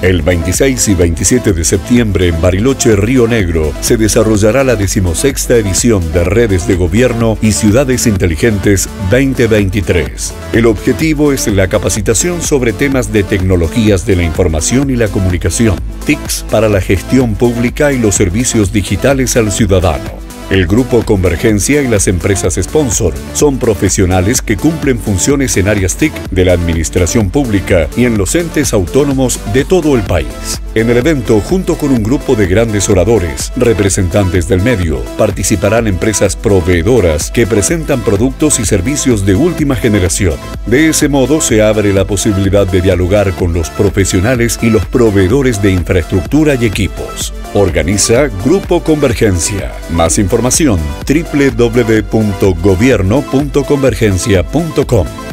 El 26 y 27 de septiembre en Bariloche, Río Negro, se desarrollará la 16ª edición de Redes de Gobierno y Ciudades Inteligentes 2023. El objetivo es la capacitación sobre temas de tecnologías de la información y la comunicación, TICs para la gestión pública y los servicios digitales al ciudadano. El Grupo Convergencia y las empresas sponsor son profesionales que cumplen funciones en áreas TIC de la administración pública y en los entes autónomos de todo el país. En el evento, junto con un grupo de grandes oradores, representantes del medio, participarán empresas proveedoras que presentan productos y servicios de última generación. De ese modo, se abre la posibilidad de dialogar con los profesionales y los proveedores de infraestructura y equipos. Organiza Grupo Convergencia. Más información: www.gobierno.convergencia.com.